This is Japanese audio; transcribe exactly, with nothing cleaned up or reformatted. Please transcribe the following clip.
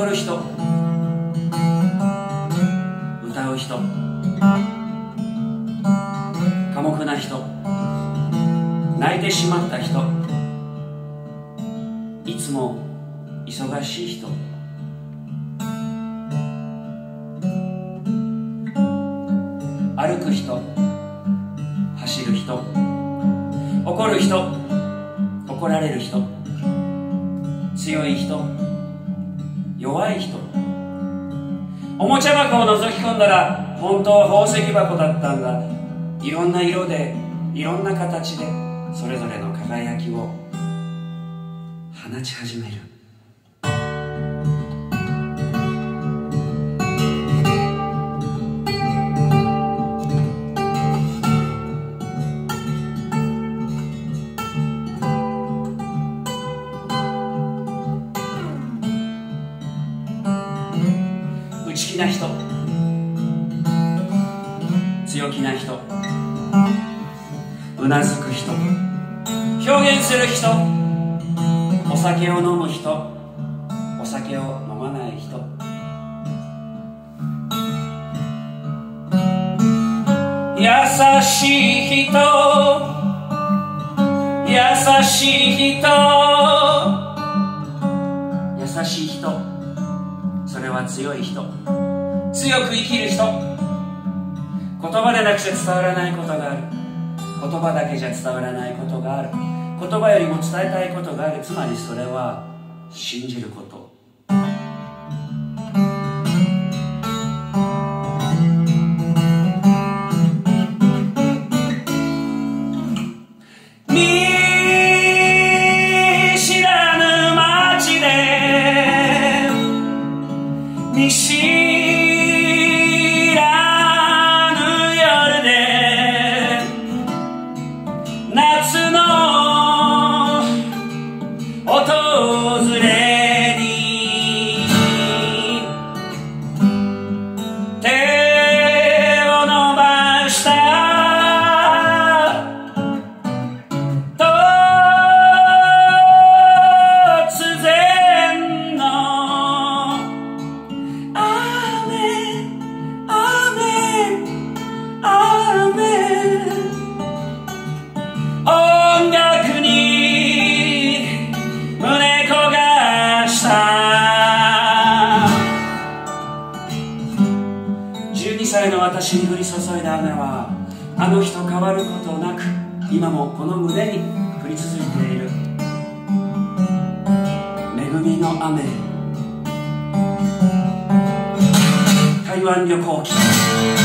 踊る人、歌う人、寡黙な人、泣いてしまった人、いつも忙しい人、歩く人、走る人、怒る人、怒られる人、強い人、弱い人。おもちゃ箱を覗き込んだら本当は宝石箱だったんだ。いろんな色でいろんな形でそれぞれの輝きを放ち始める。内気な人、強気な人、うなずく人、表現する人、お酒を飲む人、お酒を飲まない人、優しい人、優しい人、優しい人、それは強い人、強く生きる人。言葉でなくして伝わらないことがある。言葉だけじゃ伝わらないことがある。言葉よりも伝えたいことがある。つまりそれは信じること。見知らぬ街で見知らぬ夜で夏の訪れに手を伸ばした突然の雨雨雨音楽に胸焦がしたじゅうにさいの私に降り注いだ雨はあの日と変わることなく今もこの胸に降り続いている恵みの雨。台湾旅行記。